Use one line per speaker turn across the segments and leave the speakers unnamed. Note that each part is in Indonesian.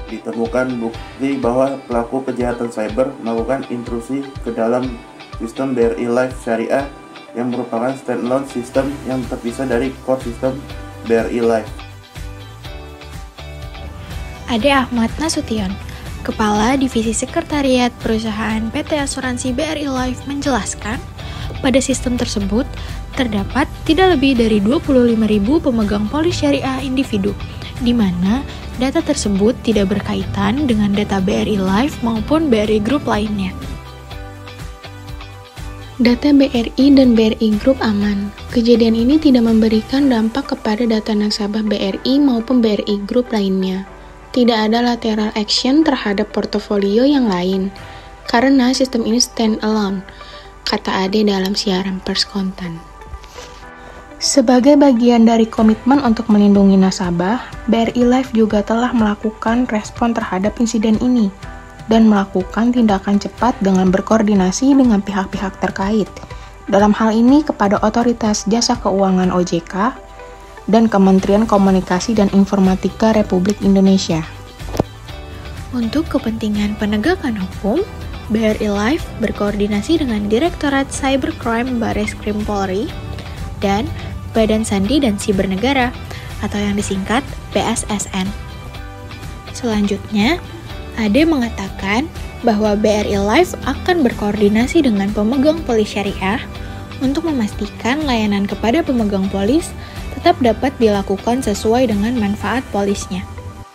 ditemukan bukti bahwa pelaku kejahatan cyber melakukan intrusi ke dalam sistem BRI Life Syariah yang merupakan standalone sistem yang terpisah dari core sistem BRI Life.
Ade Ahmad Nasution, Kepala Divisi Sekretariat Perusahaan PT Asuransi BRI Life menjelaskan, pada sistem tersebut terdapat tidak lebih dari 25.000 pemegang polis syariah individu, di mana data tersebut tidak berkaitan dengan data BRI Life maupun BRI Group lainnya.
Data BRI dan BRI Group aman. Kejadian ini tidak memberikan dampak kepada data nasabah BRI maupun BRI Group lainnya. Tidak ada lateral action terhadap portofolio yang lain, karena sistem ini stand alone, kata Ade dalam siaran pers kontan. Sebagai bagian dari komitmen untuk melindungi nasabah, BRI Life juga telah melakukan respon terhadap insiden ini dan melakukan tindakan cepat dengan berkoordinasi dengan pihak-pihak terkait. Dalam hal ini kepada Otoritas Jasa Keuangan OJK dan Kementerian Komunikasi dan Informatika Republik Indonesia.
Untuk kepentingan penegakan hukum, BRI Life berkoordinasi dengan Direktorat Cybercrime Barreskrim Polri dan Badan Sandi dan Siber Negara atau yang disingkat BSSN. Selanjutnya, Ade mengatakan bahwa BRI Life akan berkoordinasi dengan pemegang polis syariah untuk memastikan layanan kepada pemegang polis tetap dapat dilakukan sesuai dengan manfaat polisnya.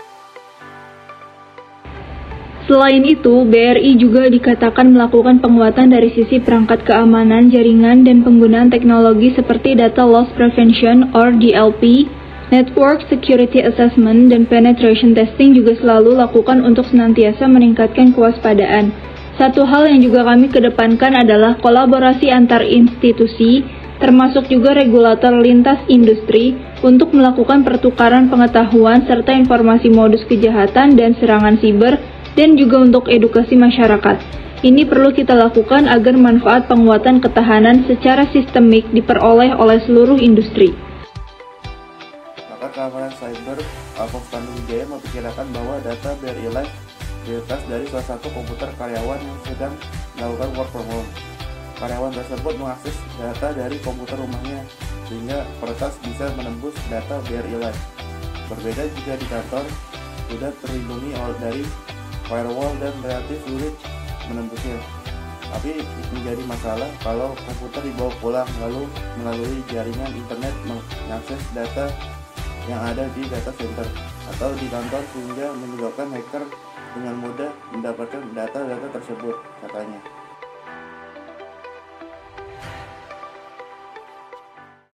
Selain itu, BRI juga dikatakan melakukan penguatan dari sisi perangkat keamanan jaringan dan penggunaan teknologi seperti Data Loss Prevention or DLP, Network Security Assessment, dan Penetration Testing juga selalu lakukan untuk senantiasa meningkatkan kewaspadaan. Satu hal yang juga kami kedepankan adalah kolaborasi antar institusi, termasuk juga regulator lintas industri, untuk melakukan pertukaran pengetahuan serta informasi modus kejahatan dan serangan siber, dan juga untuk edukasi masyarakat. Ini perlu kita lakukan agar manfaat penguatan ketahanan secara sistemik diperoleh oleh seluruh industri.
Pakar keamanan cyber Alphonse Tanujaya memperkirakan bahwa data BRI Life diretas dari salah satu komputer karyawan yang sedang melakukan work from home. Karyawan tersebut mengakses data dari komputer rumahnya, sehingga peretas bisa menembus data BRI Life. Berbeda jika di kantor, sudah terlindungi dari firewall dan relatif sulit menembusnya. Tapi menjadi masalah kalau komputer dibawa pulang lalu melalui jaringan internet mengakses data yang ada di data center atau di kantor, sehingga menyebabkan hacker dengan mudah mendapatkan data-data tersebut, katanya.